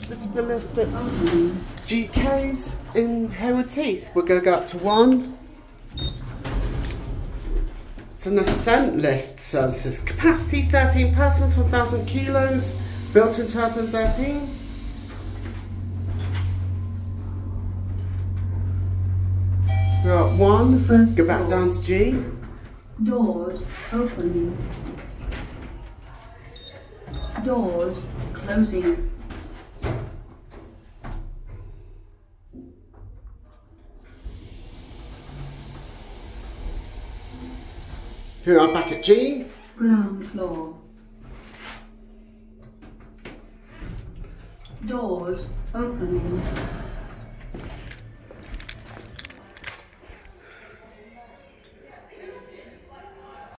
This is the lift at GK's in Haywards Heath. We're going to go up to 1. It's an Ascendant lift services. Capacity 13 persons, 1,000 kilos. Built in 2013. We're at 1. Go back down to G. Doors opening. Doors closing. Here we are back at G. Ground floor. Doors opening.